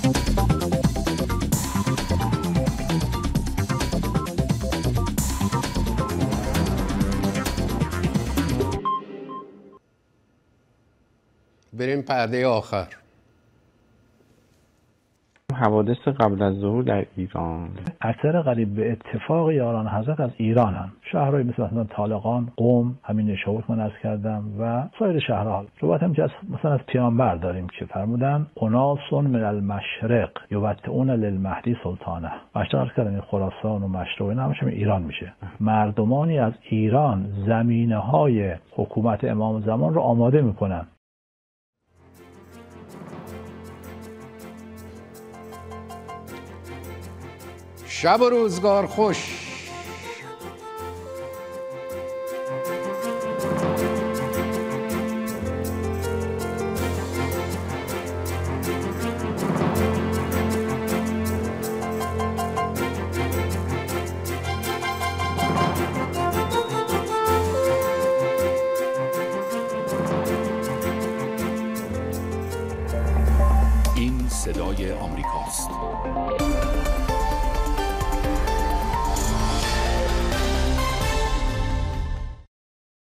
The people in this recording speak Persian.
بریم پرده آخر. حوادث قبل از ظهور در ایران. اکثر قریب به اتفاق یاران حضرت از ایران هم، شهرهای مثلا طالقان، قم، همین نشابور من عرض کردم و سایر شهرها. روایت هم که مثلا از پیامبر داریم که فرمودن اناس من المشرق یوطئون للمهدی سلطانه. عرض کردم این خراسان و مشرق و اینا همش ایران میشه. مردمانی از ایران زمینه‌های حکومت امام زمان رو آماده میکنن. شب و روزگار خوش. این صدای آمریکاست.